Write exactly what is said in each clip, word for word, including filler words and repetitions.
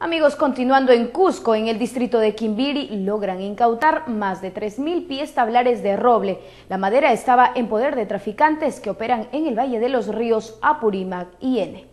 Amigos, continuando en Cusco, en el distrito de Quimbiri, logran incautar más de tres mil pies tablares de roble. La madera estaba en poder de traficantes que operan en el Valle de los Ríos Apurímac y Ene.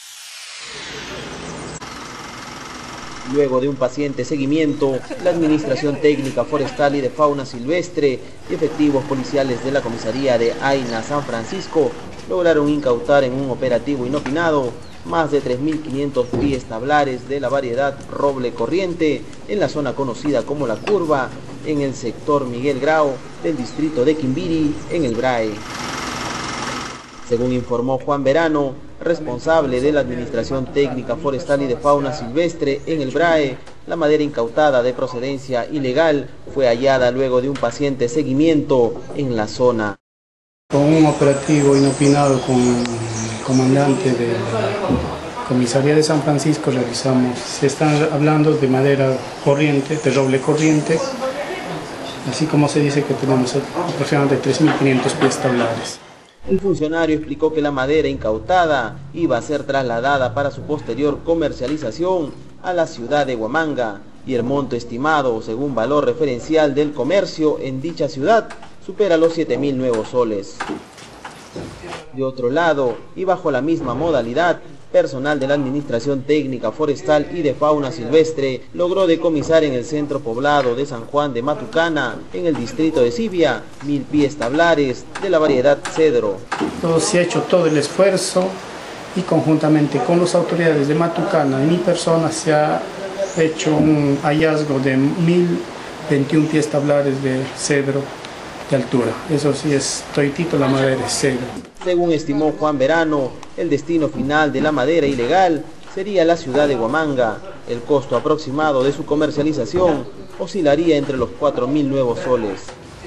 Luego de un paciente seguimiento, la Administración Técnica Forestal y de Fauna Silvestre y efectivos policiales de la comisaría de Aina, San Francisco, lograron incautar en un operativo inopinado más de tres mil quinientos pies tablares de la variedad roble corriente en la zona conocida como La Curva, en el sector Miguel Grau del distrito de Quimbiri, en el Brae. Según informó Juan Verano, responsable de la Administración Técnica Forestal y de Fauna Silvestre en el Brae, la madera incautada de procedencia ilegal fue hallada luego de un paciente seguimiento en la zona. Con un operativo inopinado con el comandante de la comisaría de San Francisco realizamos, se están hablando de madera corriente, de roble corriente, así como se dice que tenemos aproximadamente tres mil quinientos pies tablares. El funcionario explicó que la madera incautada iba a ser trasladada para su posterior comercialización a la ciudad de Huamanga y el monto estimado, según valor referencial del comercio en dicha ciudad, supera los siete mil nuevos soles. De otro lado, y bajo la misma modalidad, personal de la Administración Técnica Forestal y de Fauna Silvestre logró decomisar en el centro poblado de San Juan de Matucana, en el distrito de Sibia, mil pies tablares de la variedad cedro. Todo se ha hecho todo el esfuerzo y conjuntamente con las autoridades de Matucana y mi persona se ha hecho un hallazgo de mil veintiún pies tablares de cedro de altura. Eso sí es toitito, la madera es cedro. Según estimó Juan Verano, el destino final de la madera ilegal sería la ciudad de Huamanga. El costo aproximado de su comercialización oscilaría entre los cuatro mil nuevos soles.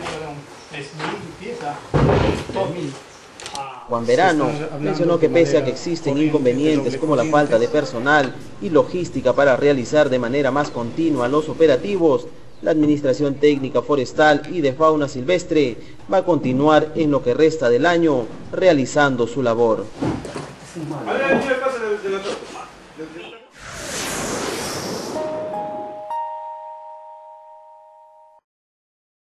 Juan Verano mencionó que pese a que existen inconvenientes como la falta de personal y logística para realizar de manera más continua los operativos, la Administración Técnica Forestal y de Fauna Silvestre va a continuar en lo que resta del año realizando su labor.